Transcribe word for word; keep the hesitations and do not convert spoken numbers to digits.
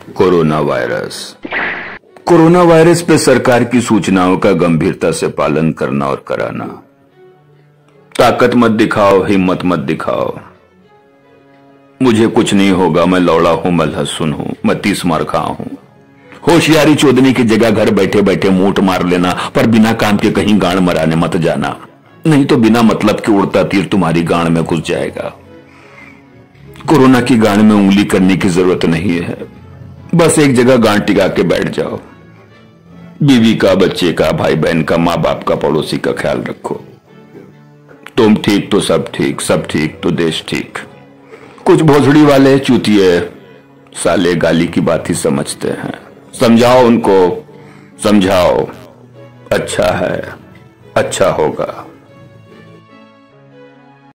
Corona virus corona virus पे सरकार की सूचनाओं का गंभीरता से पालन करना और कराना। ताकत मत दिखाओ, हिम्मत मत दिखाओ। मुझे कुछ नहीं होगा, मैं लौड़ा हूं, मैं लहसुन हूं, मैं तीस मार खा हूं। होशियारी चोदने की जगह घर बैठे बैठे मूठ मार लेना, पर बिना काम के कहीं गांड मराने मत जाना, नहीं तो बिना मतलब के उड़ता तीर तुम्हारी गांड में घुस जाएगा। कोरोना की गांड में उंगली करने की जरूरत नहीं है, बस एक जगह गांड टिका के बैठ जाओ। बीवी का, बच्चे का, भाई बहन का, माँ बाप का, पड़ोसी का ख्याल रखो। तुम ठीक तो सब ठीक, सब ठीक तो देश ठीक। कुछ भोसड़ी वाले चूतिए साले गाली की बात ही समझते हैं। समझाओ उनको, समझाओ। अच्छा है, अच्छा होगा।